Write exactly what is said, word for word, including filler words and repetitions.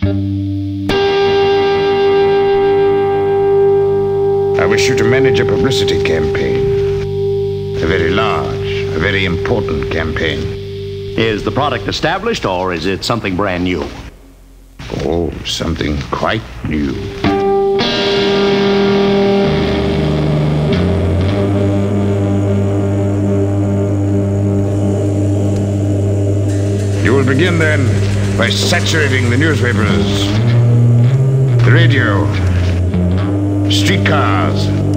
I wish you to manage a publicity campaign. A very large, a very important campaign. Is the product established, or is it something brand new? Oh, something quite new. You will begin, then, by saturating the newspapers, the radio, streetcars,